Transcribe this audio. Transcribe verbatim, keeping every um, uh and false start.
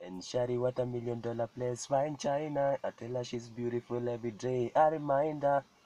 And Shari, what a million dollar place. Fine China. I tell her she's beautiful every day. I remind her